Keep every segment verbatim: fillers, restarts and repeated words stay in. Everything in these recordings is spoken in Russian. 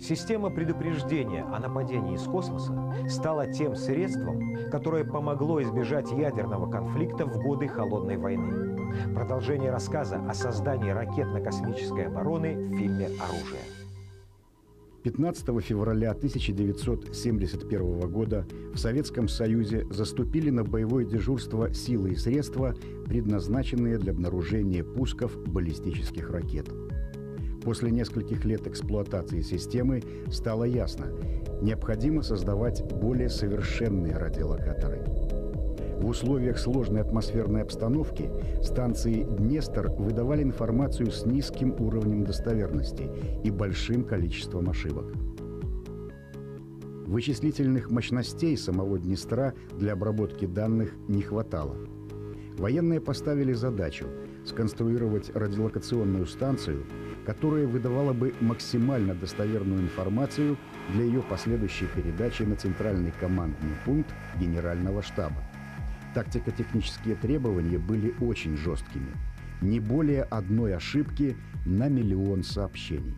Система предупреждения о нападении из космоса стала тем средством, которое помогло избежать ядерного конфликта в годы Холодной войны. Продолжение рассказа о создании ракетно-космической обороны в фильме «Оружие». пятнадцатого февраля тысяча девятьсот семьдесят первого года в Советском Союзе заступили на боевое дежурство силы и средства, предназначенные для обнаружения пусков баллистических ракет. После нескольких лет эксплуатации системы стало ясно – необходимо создавать более совершенные радиолокаторы. В условиях сложной атмосферной обстановки станции «Днестр» выдавали информацию с низким уровнем достоверности и большим количеством ошибок. Вычислительных мощностей самого «Днестра» для обработки данных не хватало. Военные поставили задачу сконструировать радиолокационную станцию, которая выдавала бы максимально достоверную информацию для ее последующей передачи на центральный командный пункт Генерального штаба. Тактико-технические требования были очень жесткими. Не более одной ошибки на миллион сообщений.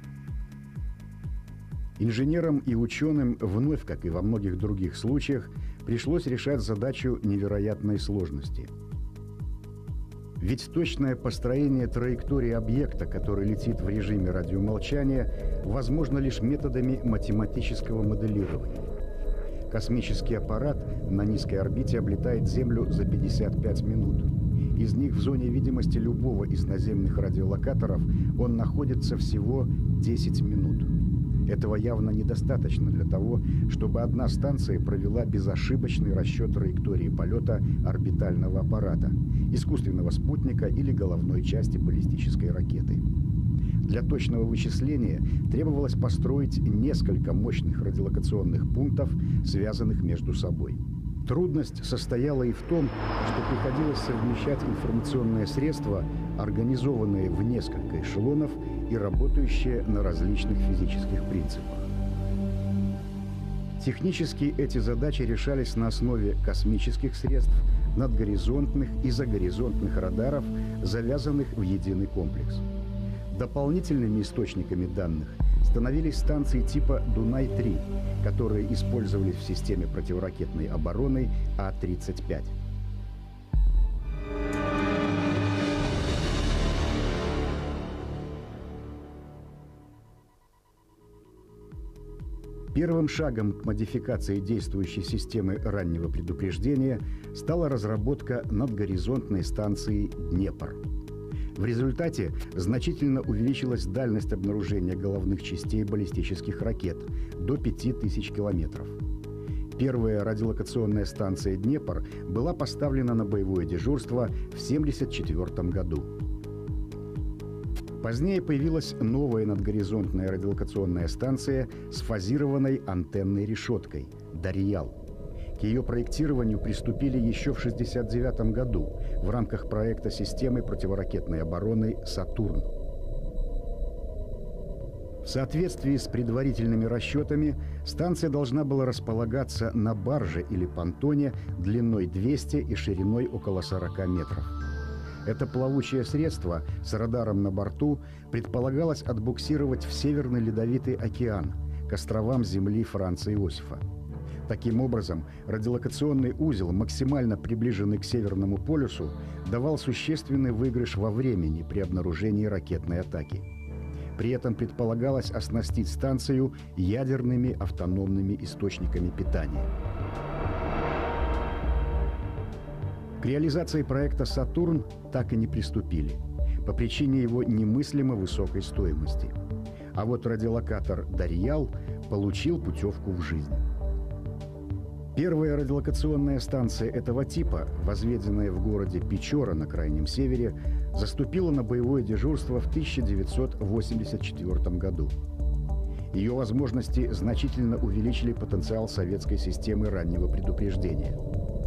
Инженерам и ученым вновь, как и во многих других случаях, пришлось решать задачу невероятной сложности. Ведь точное построение траектории объекта, который летит в режиме радиомолчания, возможно лишь методами математического моделирования. Космический аппарат на низкой орбите облетает Землю за пятьдесят пять минут. Из них в зоне видимости любого из наземных радиолокаторов он находится всего десять минут. Этого явно недостаточно для того, чтобы одна станция провела безошибочный расчет траектории полета орбитального аппарата, искусственного спутника или головной части баллистической ракеты. Для точного вычисления требовалось построить несколько мощных радиолокационных пунктов, связанных между собой. Трудность состояла и в том, что приходилось совмещать информационные средства, организованные в несколько эшелонов и работающие на различных физических принципах. Технически эти задачи решались на основе космических средств, надгоризонтных и загоризонтных радаров, завязанных в единый комплекс. Дополнительными источниками данных становились станции типа «Дунай-три», которые использовались в системе противоракетной обороны А тридцать пять. Первым шагом к модификации действующей системы раннего предупреждения стала разработка надгоризонтной станции «Днепр». В результате значительно увеличилась дальность обнаружения головных частей баллистических ракет до пяти тысяч километров. Первая радиолокационная станция «Днепр» была поставлена на боевое дежурство в тысяча девятьсот семьдесят четвёртом году. Позднее появилась новая надгоризонтная радиолокационная станция с фазированной антенной решеткой «Дарьял». К ее проектированию приступили еще в тысяча девятьсот шестьдесят девятом году в рамках проекта системы противоракетной обороны «Сатурн». В соответствии с предварительными расчетами станция должна была располагаться на барже или понтоне длиной двести и шириной около сорока метров. Это плавучее средство с радаром на борту предполагалось отбуксировать в Северный Ледовитый океан, к островам земли Франца Иосифа. Таким образом, радиолокационный узел, максимально приближенный к Северному полюсу, давал существенный выигрыш во времени при обнаружении ракетной атаки. При этом предполагалось оснастить станцию ядерными автономными источниками питания. К реализации проекта «Сатурн» так и не приступили, по причине его немыслимо высокой стоимости. А вот радиолокатор «Дарьял» получил путевку в жизнь. Первая радиолокационная станция этого типа, возведенная в городе Печора на Крайнем Севере, заступила на боевое дежурство в тысяча девятьсот восемьдесят четвёртом году. Ее возможности значительно увеличили потенциал советской системы раннего предупреждения.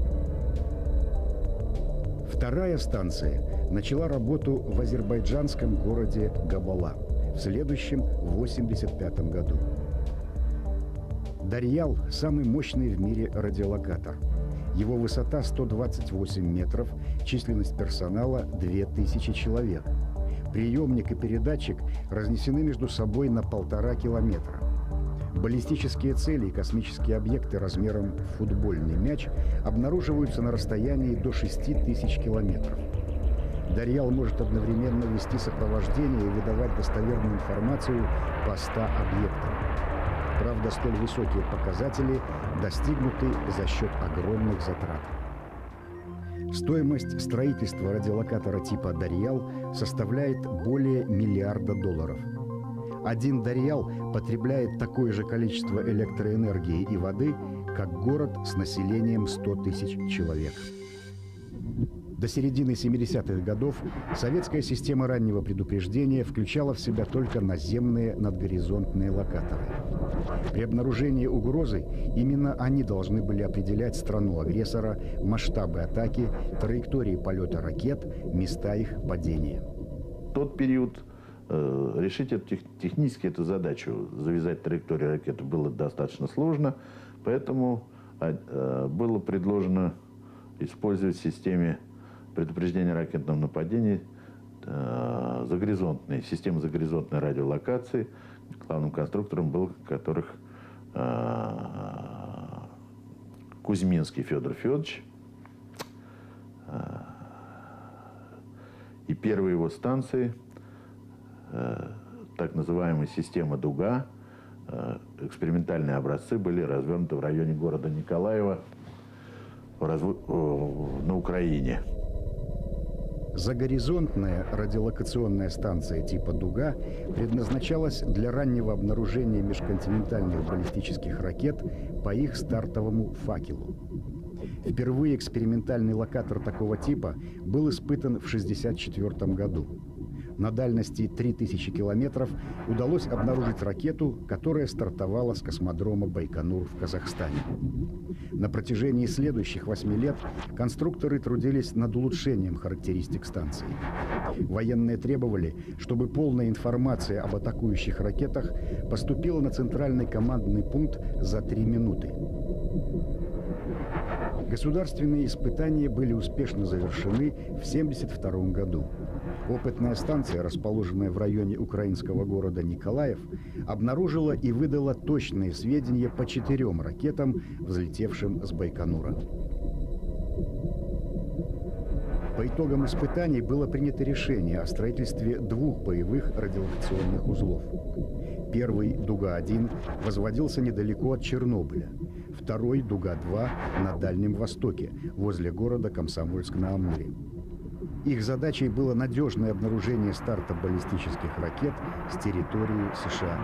Вторая станция начала работу в азербайджанском городе Габала в следующем восемьдесят пятом году. «Дарьял» – самый мощный в мире радиолокатор. Его высота сто двадцать восемь метров, численность персонала – две тысячи человек. Приемник и передатчик разнесены между собой на полтора километра. Баллистические цели и космические объекты размером в футбольный мяч обнаруживаются на расстоянии до шести тысяч километров. Дарьял может одновременно вести сопровождение и выдавать достоверную информацию по ста объектам. Правда, столь высокие показатели достигнуты за счет огромных затрат. Стоимость строительства радиолокатора типа «Дарьял» составляет более миллиарда долларов. Один «Дарьял» потребляет такое же количество электроэнергии и воды, как город с населением сто тысяч человек. До середины семидесятых годов советская система раннего предупреждения включала в себя только наземные надгоризонтные локаторы. При обнаружении угрозы именно они должны были определять страну агрессора, масштабы атаки, траектории полета ракет, места их падения. В тот период э, решить эту, технически эту задачу, завязать траекторию ракеты, было достаточно сложно, поэтому э, было предложено использовать в системе предупреждения ракетного нападения э, загоризонтные, системы загоризонтной радиолокации, главным конструктором был которых э, Кузьминский Федор Федорович. Э, и первые его станции, э, так называемая система «Дуга», э, экспериментальные образцы были развернуты в районе города Николаева в разв... э, на Украине. Загоризонтная радиолокационная станция типа «Дуга» предназначалась для раннего обнаружения межконтинентальных баллистических ракет по их стартовому факелу. Впервые экспериментальный локатор такого типа был испытан в шестьдесят четвёртом году. На дальности три тысячи километров удалось обнаружить ракету, которая стартовала с космодрома Байконур в Казахстане. На протяжении следующих восьми лет конструкторы трудились над улучшением характеристик станции. Военные требовали, чтобы полная информация об атакующих ракетах поступила на центральный командный пункт за три минуты. Государственные испытания были успешно завершены в тысяча девятьсот семьдесят втором году. Опытная станция, расположенная в районе украинского города Николаев, обнаружила и выдала точные сведения по четырем ракетам, взлетевшим с Байконура. По итогам испытаний было принято решение о строительстве двух боевых радиолокационных узлов. Первый, «Дуга-один», возводился недалеко от Чернобыля. Второй, «Дуга-два», на Дальнем Востоке, возле города Комсомольск-на-Амуре. Их задачей было надежное обнаружение старта баллистических ракет с территории США.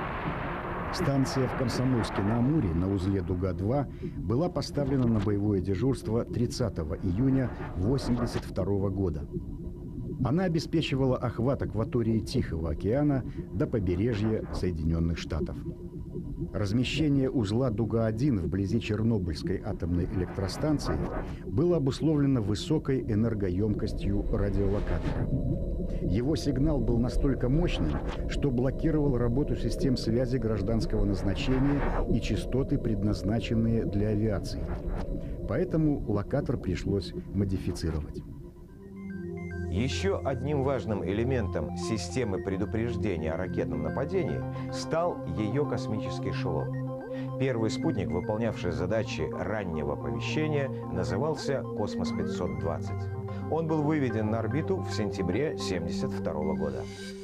Станция в Комсомольске-на-Амуре на узле «Дуга-два» была поставлена на боевое дежурство тридцатого июня тысяча девятьсот восемьдесят второго года. Она обеспечивала охват акватории Тихого океана до побережья Соединенных Штатов. Размещение узла «Дуга-один» вблизи Чернобыльской атомной электростанции было обусловлено высокой энергоемкостью радиолокатора. Его сигнал был настолько мощным, что блокировал работу систем связи гражданского назначения и частоты, предназначенные для авиации. Поэтому локатор пришлось модифицировать. Еще одним важным элементом системы предупреждения о ракетном нападении стал ее космический эшелон. Первый спутник, выполнявший задачи раннего оповещения, назывался «Космос пятьсот двадцать». Он был выведен на орбиту в сентябре тысяча девятьсот семьдесят второго года.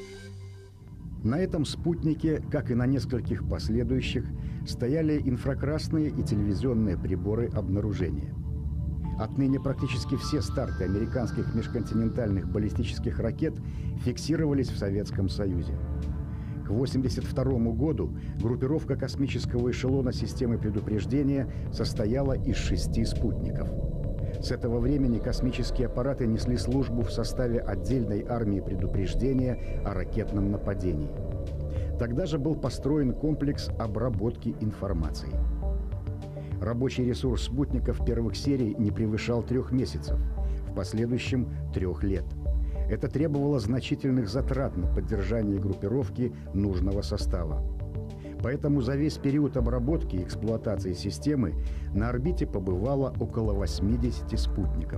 На этом спутнике, как и на нескольких последующих, стояли инфракрасные и телевизионные приборы обнаружения. Отныне практически все старты американских межконтинентальных баллистических ракет фиксировались в Советском Союзе. К восемьдесят второму году группировка космического эшелона системы предупреждения состояла из шести спутников. С этого времени космические аппараты несли службу в составе отдельной армии предупреждения о ракетном нападении. Тогда же был построен комплекс обработки информации. Рабочий ресурс спутников первых серий не превышал трех месяцев, в последующем – трех лет. Это требовало значительных затрат на поддержание группировки нужного состава. Поэтому за весь период обработки и эксплуатации системы на орбите побывало около восьмидесяти спутников.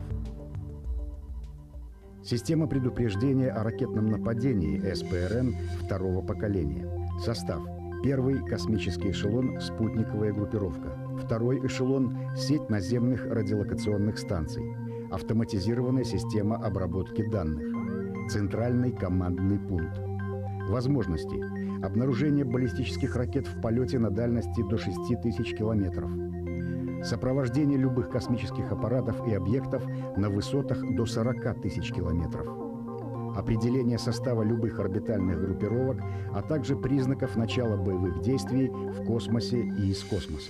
Система предупреждения о ракетном нападении эс пэ эр эн второго поколения. Состав: Первый – космический эшелон «Спутниковая группировка». Второй эшелон – сеть наземных радиолокационных станций. Автоматизированная система обработки данных. Центральный командный пункт. Возможности. Обнаружение баллистических ракет в полете на дальности до шести тысяч километров. Сопровождение любых космических аппаратов и объектов на высотах до сорока тысяч километров. Определение состава любых орбитальных группировок, а также признаков начала боевых действий в космосе и из космоса.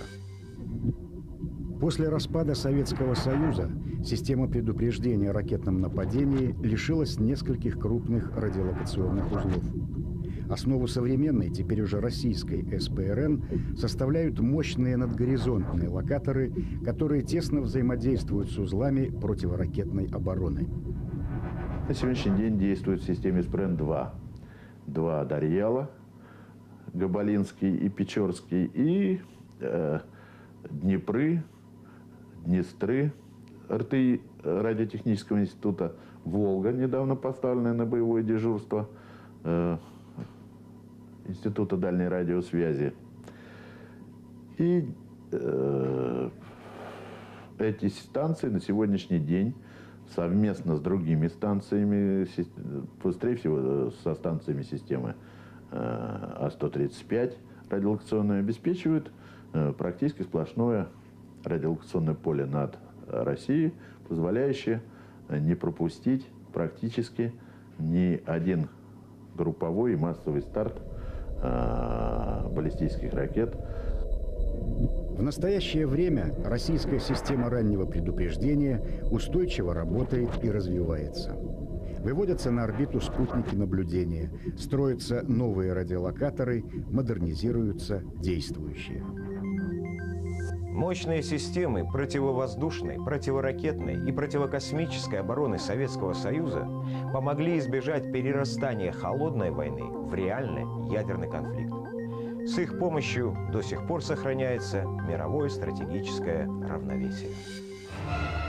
После распада Советского Союза система предупреждения о ракетном нападении лишилась нескольких крупных радиолокационных узлов. Основу современной, теперь уже российской эс пэ эр эн составляют мощные надгоризонтные локаторы, которые тесно взаимодействуют с узлами противоракетной обороны. На сегодняшний день действует в системе эс пэ эр эн два. Два Дарьяла, Габалинский и Печорский, и э, Днепры, Днестры, эр тэ и радиотехнического института, Волга, недавно поставленная на боевое дежурство, э, Института дальней радиосвязи. И э, эти станции на сегодняшний день совместно с другими станциями, быстрее всего со станциями системы э, а сто тридцать пять радиолокационной, обеспечивают э, практически сплошное радиолокационное поле над Россией, позволяющее не пропустить практически ни один групповой и массовый старт баллистических ракет. В настоящее время российская система раннего предупреждения устойчиво работает и развивается. Выводятся на орбиту спутники наблюдения, строятся новые радиолокаторы, модернизируются действующие. Мощные системы противовоздушной, противоракетной и противокосмической обороны Советского Союза помогли избежать перерастания холодной войны в реальный ядерный конфликт. С их помощью до сих пор сохраняется мировое стратегическое равновесие.